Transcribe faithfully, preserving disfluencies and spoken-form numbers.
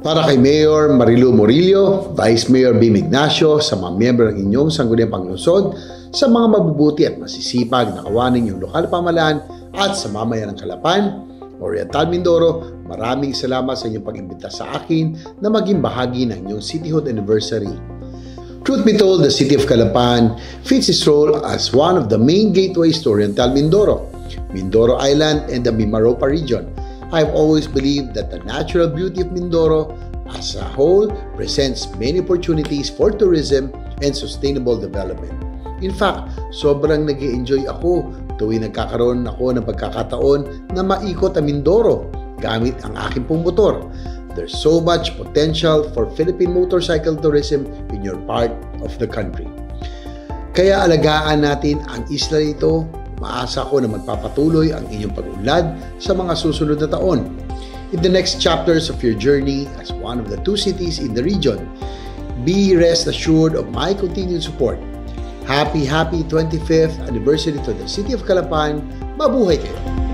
Para kay Mayor Marilu Murillo, Vice Mayor Bim Ignacio, sa mga miyembro ng inyong sangguniang panglungsod, sa mga mabubuti at masisipag na kawanin yung lokal pamahalaan at sa mamayan ng Calapan, Oriental Mindoro, maraming salamat sa inyong pag-imbita sa akin na maging bahagi ng inyong cityhood anniversary. Truth be told, the city of Calapan fits its role as one of the main gateways to Oriental Mindoro, Mindoro Island, and the Mimaropa region. I've always believed that the natural beauty of Mindoro as a whole presents many opportunities for tourism and sustainable development. In fact, sobrang nag-i-enjoy ako tuwing nagkakaroon ako ng pagkakataon na maikot ang Mindoro gamit ang aking pong motor. There's so much potential for Philippine motorcycle tourism in your part of the country. Kaya alagaan natin ang isla nito. Maasa ko na magpapatuloy ang inyong pag-unlad sa mga susunod na taon. In the next chapters of your journey as one of the two cities in the region, be rest assured of my continued support. Happy, happy twenty-fifth anniversary to the City of Calapan. Mabuhay kayo!